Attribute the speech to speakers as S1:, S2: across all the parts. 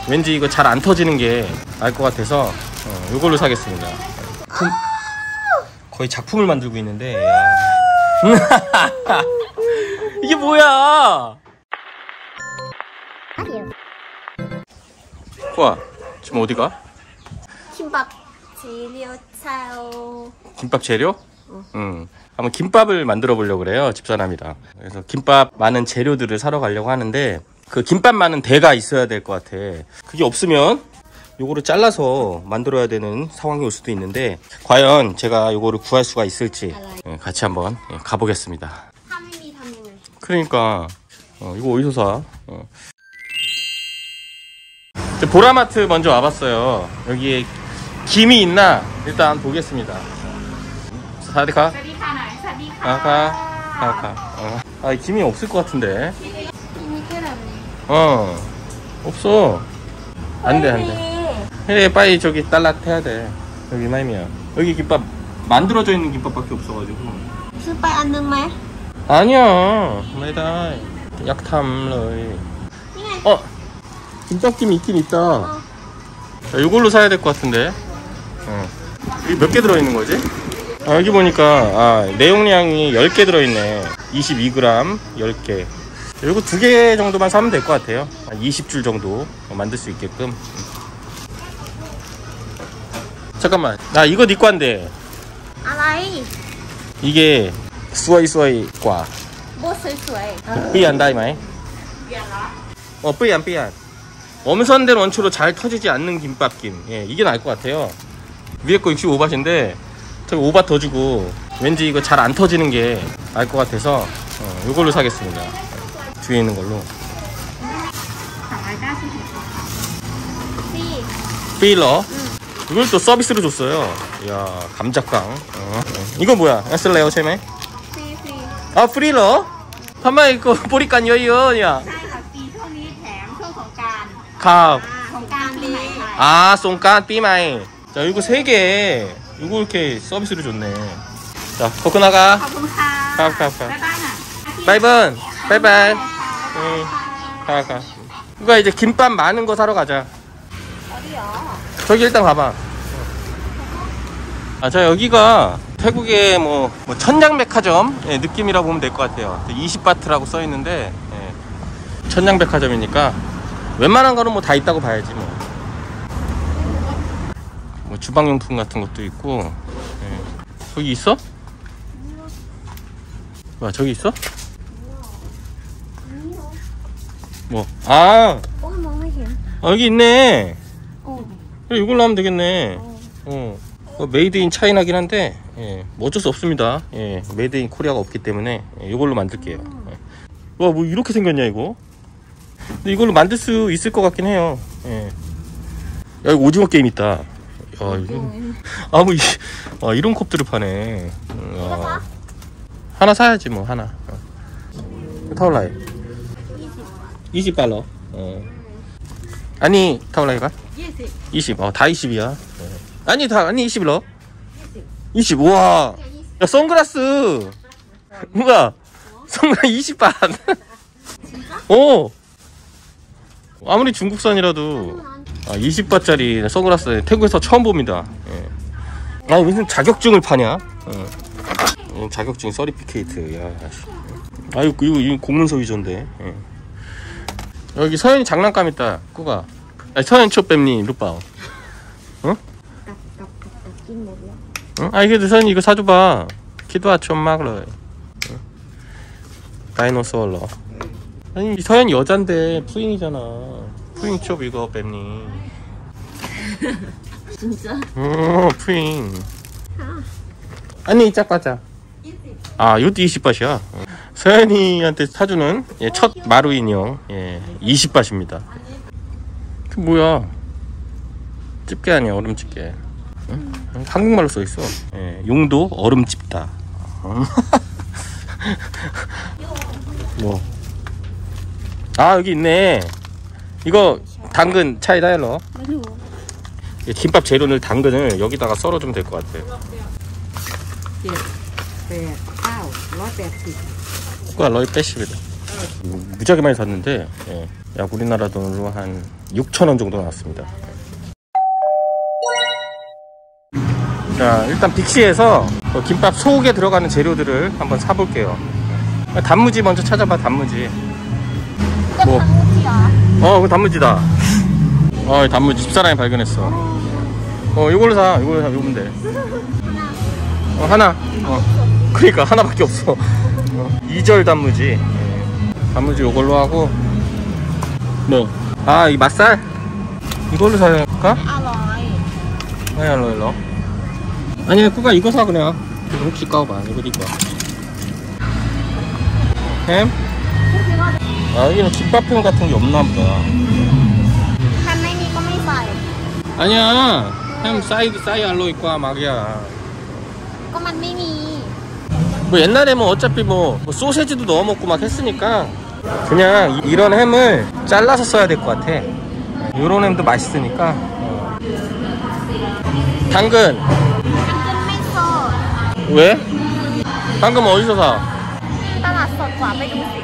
S1: 왠지 이거 잘 안 터지는 게 나을 것 같아서 이걸로 사겠습니다. 거의 작품을 만들고 있는데 이게 뭐야? 와, 지금 어디가?
S2: 김밥 재료 사요.
S1: 김밥 재료? 응. 한번 김밥을 만들어 보려고 그래요, 집사람이랑. 그래서 김밥 많은 재료들을 사러 가려고 하는데 그 김밥 많은 대가 있어야 될 것 같아. 그게 없으면 요거를 잘라서 만들어야 되는 상황이 올 수도 있는데 과연 제가 요거를 구할 수가 있을지 같이 한번 가보겠습니다. 그러니까 이거 어디서 사? 보라마트 먼저 와봤어요. 여기에 김이 있나 일단 보겠습니다. 사디카? 아, 김이 없을 것 같은데. 없어. 안돼. 그래, 빨리 저기 딸랏 해야 돼. 여기 마이미야. 여기 김밥 만들어져 있는 김밥밖에 없어가지고.
S2: 스파이 안 넣네?
S1: 아니야. 매달 약탐. 김밥김이 있긴 있다. 자, 이걸로 사야 될 것 같은데. 여기 몇 개 들어있는 거지? 여기 보니까 내용량이 10개 들어있네. 22g 10개. 이거 2개 정도만 사면 될 것 같아요. 20줄 정도 만들 수 있게끔. 잠깐만, 나 이거 네 거인데.
S2: 알아이.
S1: 이게 수아이 과.
S2: 뭐 수아이?
S1: 삐안 다이마이. 삐안. 엄선된 원초로 잘 터지지 않는 김밥김. 예, 이게 나을 것 같아요. 위에 거 65밭인데 저기 5밭 더 주고 왠지 이거 잘 안 터지는 게 나을 것 같아서 이걸로 사겠습니다. 뒤에 있는 걸로. 필러. 이걸 또 서비스로 줬어요. 이야, 감자깡. 이거 뭐야? 쓸래요, 체메? 프리러? 파마 이거 보리깐 여유야. 송깐 삐마이. 자, 이거 3개. 이거 이렇게 서비스로 줬네. 자, 코코나가. 바이번. 바이바이. 가. 이거 이제 김밥 많은 거 사러 가자.
S2: 어디야?
S1: 저기 일단 가봐. 자, 여기가 태국의 뭐 천냥백화점 느낌이라고 보면 될 것 같아요. 20바트라고 써 있는데 천냥백화점이니까 웬만한 거는 뭐 다 있다고 봐야지 뭐 주방용품 같은 것도 있고. 거기 있어? 와, 저기 있어? 뭐? 여기 있네. 그래, 이걸로 하면 되겠네. 메이드 인 차이나긴 한데 뭐 어쩔 수 없습니다. 메이드 인 코리아가 없기 때문에 이걸로 만들게요. 와, 뭐 이렇게 생겼냐 이거? 근데 이걸로 만들 수 있을 것 같긴 해요. 야, 이거 오징어 게임 있다. 이런 컵들을 파네. 하나 사야지 뭐. 하나. 타올라이 20달러. 아니, 타올라이가 20. 다 20이야. 아니 21러. 20. 우와. 야, 선글라스. 뭐야? 선글라스 20반. 아무리 중국산이라도 20바짜리 선글라스 태국에서 처음 봅니다. 무슨 자격증을 파냐? 자격증 서리피케이트. 야, 이거 공문서 위조인데. 여기 서현이 장난감 있다. 꾸가. 서현 초뱀니 루빠오. 그래도 서현이 이거 사줘봐. 키도아 좀 막래. 다이노소얼러. 아니, 서현이 여잔데 푸잉이잖아. 푸잉 쪽 이거 뱀니.
S2: 진짜?
S1: 푸잉. 아니, 짝바자. 이것도 20바트야. 서현이한테 사주는 첫 마루 인형 20바트입니다. 그 뭐야? 집게 아니야, 얼음 집게. 한국말로 써있어. 용도 얼음 집다. 뭐? 여기 있네. 이거 당근 차이다일러. 김밥 재료를 당근을 여기다가 썰어주면 될 것 같아. 그거 180이다. 무지하게 많이 샀는데 약 우리나라 돈으로 한 6,000원 정도 나왔습니다. 자, 일단 빅시에서 김밥 속에 들어가는 재료들을 한번 사볼게요. 단무지 먼저 찾아봐. 단무지.
S2: 이거
S1: 뭐.
S2: 단무지야.
S1: 그거 단무지다. 단무지 집사람이 발견했어. 이걸로 사. 이걸로 사면 돼. 하나. 그러니까 하나밖에 없어. 2절 단무지. 단무지 이걸로 하고 뭐. 이 맛살? 이걸로 사볼까?
S2: 알로이.
S1: 아니야, 그거 이거 사 그냥. 이거 혹시 까봐. 이거 네 거야. 햄? 여기는 김밥형 같은 게 없나 보다.
S2: 한메니 có mấy xài?
S1: 아니야, 햄 싸이 알로 있고 막이야.
S2: có mặt mini.
S1: 뭐 옛날에 뭐 어차피 뭐 소세지도 넣어 먹고 막 했으니까 그냥 이런 햄을 잘라서 써야 될 것 같아. 요런 햄도 맛있으니까. 당근.
S2: 당근 매서.
S1: 왜? 당근 어디서 사?
S2: tao sọt quả với đúng.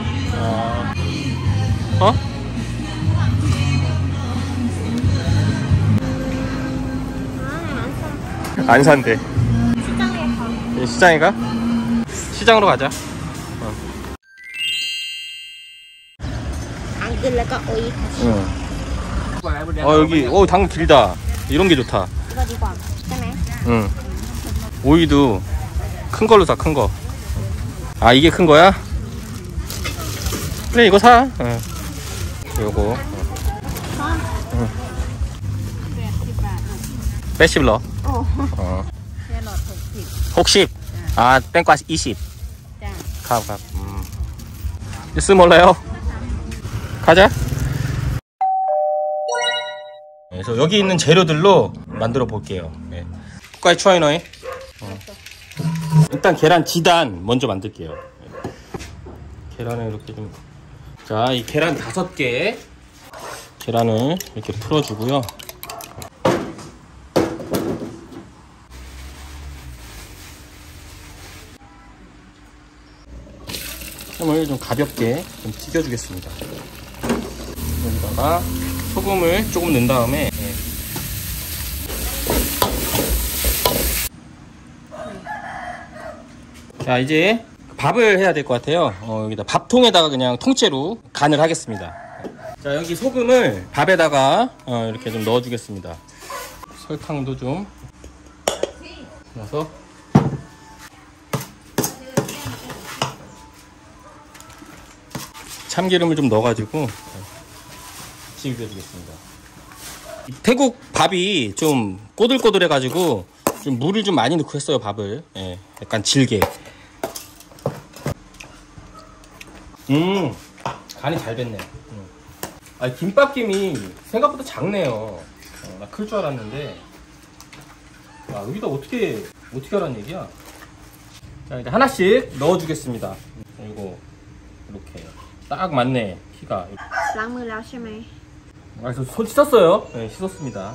S1: 안 산대.
S2: 시장에 가.
S1: 시장에 가? 시장으로 가자.
S2: 당근แล้วก็ 오이.
S1: 여기 당근 길다. 이런 게 좋다.
S2: 이거ดีกว่าใช่ไหม?
S1: 응. 오이도 큰 걸로 사, 큰 거. 이게 큰 거야? 그래, 이거 사. 요거. 80 넣어. 60. 땡과 20. 가. 뉴스 몰라요? 가자. 그래서 여기 있는 재료들로 만들어 볼게요. 국가의 추아이너에. 일단 계란 지단 먼저 만들게요. 계란을 이렇게 좀. 자, 이 계란 5개. 계란을 이렇게 풀어주고요. 햄을 좀 가볍게 좀 튀겨주겠습니다. 여기다가 소금을 조금 넣은 다음에 자, 이제 밥을 해야 될 것 같아요. 여기다 밥통에다가 그냥 통째로 간을 하겠습니다. 자, 여기 소금을 밥에다가 이렇게 좀 넣어주겠습니다. 설탕도 좀 넣어서 참기름을 좀 넣어가지고 비벼주겠습니다. 태국 밥이 좀 꼬들꼬들해가지고 좀 물을 좀 많이 넣고 했어요. 밥을 약간 질게. 간이 잘 됐네. 김밥김이 생각보다 작네요. 나 클 줄 알았는데. 여기다 어떻게 하라는 얘기야? 자, 이제 하나씩 넣어주겠습니다. 이거 이렇게 딱 맞네, 키가.
S2: ล้างมือแล้วใช่ไหม?
S1: 그래서 손 씻었어요. 네, 씻었습니다.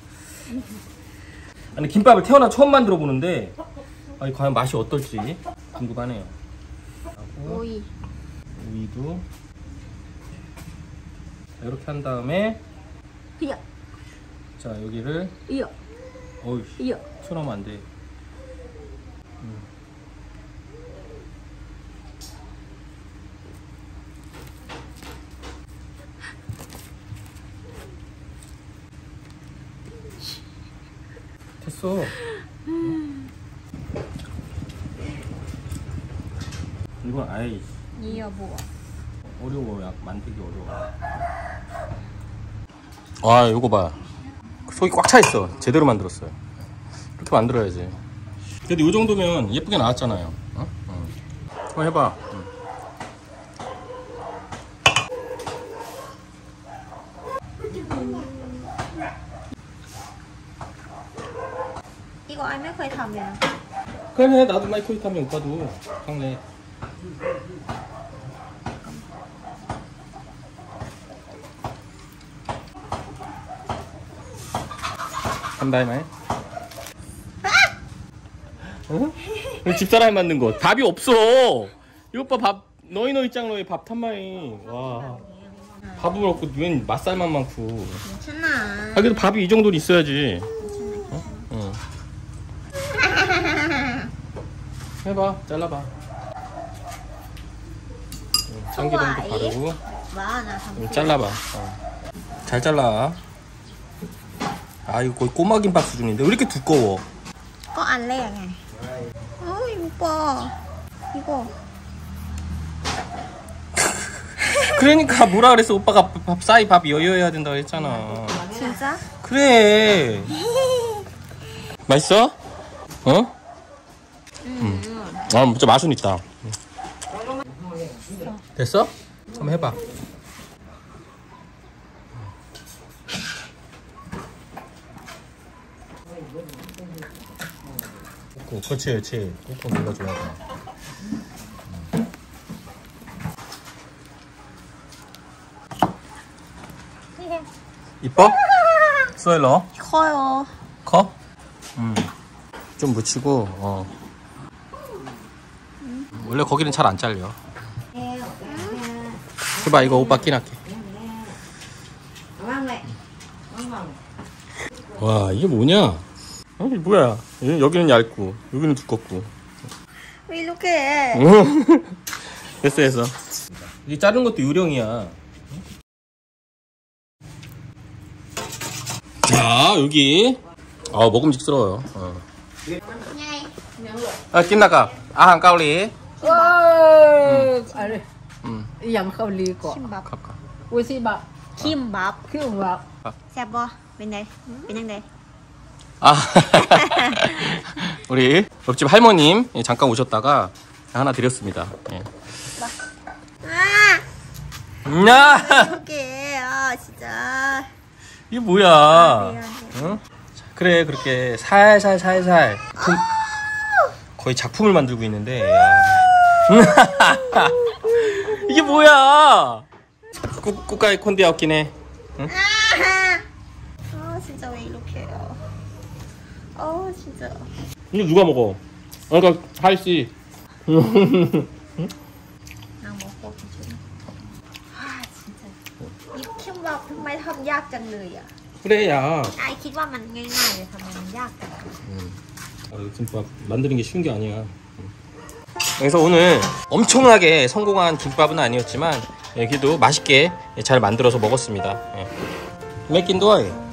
S1: 아니, 김밥을 태어나 처음 만들어 보는데 과연 맛이 어떨지 궁금하네요.
S2: 오이.
S1: 오이도 이렇게 한 다음에
S2: 이야.
S1: 자, 여기를
S2: 이야.
S1: 어이,
S2: 이야.
S1: 튀어나오면 안 돼. 됐어. 이건 아이
S2: 이야 뭐?
S1: 어려워. 만들기 어려워. 이거 봐. 속이 꽉 차 있어. 제대로 만들었어요. 이렇게 만들어야지. 그래도 이 정도면 예쁘게 나왔잖아요. 한번 해봐.
S2: 이거 ai mớiเคยทำเลยนะ.
S1: 그래, 나도 마이크로웨이브 하면 오빠도 상래. 한다이마이. 집사람이 만든 거. 밥이 없어. 이 오빠 밥 너희 짱로에 밥 탄마이. 와. 밥을 먹고 웬 맛살만 많고.
S2: 괜찮아.
S1: 그래도 밥이 이 정도는 있어야지. 응. 해봐, 잘라봐. 참기름도 바르고.
S2: 나
S1: 잘라봐. 잘 잘라. 아, 이거 거의 꼬마 김밥 수준인데 왜 이렇게 두꺼워?
S2: có ăn lẹ này. ôi 오빠 이거
S1: 그러니까 뭐라 그랬어? 오빠가 밥 사이 밥 여여해야 된다고 했잖아.
S2: 진짜?
S1: 그래. 맛있어? 어? 아, 진짜 맛은 있다. 됐어? 한번 해봐. 그렇지, 그렇지. 꾹꾹 눌러줘야 돼. 이뻐? 쏘일러?
S2: 커요.
S1: 커? 좀 묻히고, 원래 거기는 잘 안 잘려. 해봐, 이거 오빠 끼할게. 와, 이게 뭐냐? 이게 뭐야? 여기는 얇고, 여기는 두껍고.
S2: 왜 이렇게 해?
S1: 됐어, 됐어. 이 자른 것도 요령이야. 자, 여기. 먹음직스러워요. 끝나가. 아한 까올리.
S3: 아래. yam khao li có
S2: 김밥.
S3: ui si bạc
S2: 김밥.
S3: kimbap
S2: ẹp bò. bên đây. bên đây đây.
S1: 아, 우리 옆집 할머님 잠깐 오셨다가 하나 드렸습니다. 예.
S2: 아!
S1: 야,
S2: 이렇게. 아 진짜.
S1: 이게 뭐야?
S2: 안 돼.
S1: 응? 그래, 그렇게 살살. 거의 작품을 만들고 있는데. 야. 이게 뭐야? 꾸까이 콘디아 없긴 해. 응?
S2: 아 진짜 왜 이렇게 해요? 진짜.
S1: 이거 누가 먹어? 그러니까 하이씨.
S2: 나 먹고 기준. 아 진짜. 이 김밥 정말ทำยากจังเลยอ่ะ
S1: 그래, 야.
S2: ไอคิดว่ามันง่ายๆเลยทำไมมันยากจัง
S1: 김밥 만드는 게 쉬운 게 아니야. 그래서 오늘 엄청나게 성공한 김밥은 아니었지만 그래도 맛있게 잘 만들어서 먹었습니다. 몇 낀 도와요?